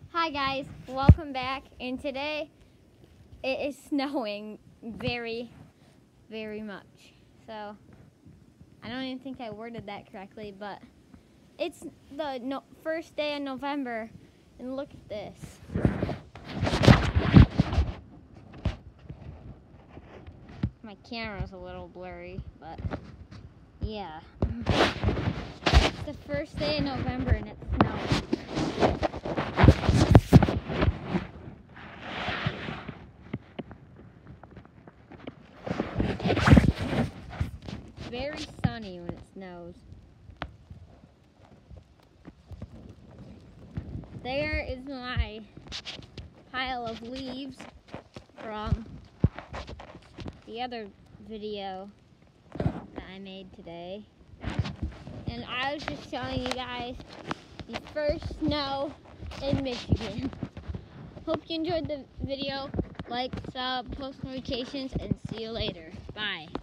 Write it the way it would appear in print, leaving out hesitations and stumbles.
Hi guys, welcome back, and today it is snowing very, very much. So, I don't even think I worded that correctly, but it's the first day of November, and look at this. My camera's a little blurry, but yeah. It's the first day of November and it's snowing. It's very sunny when it snows. There is my pile of leaves from the other video that I made today. And I was just showing you guys the first snow in Michigan. Hope you enjoyed the video. Like, sub, post notifications, and see you later. Bye.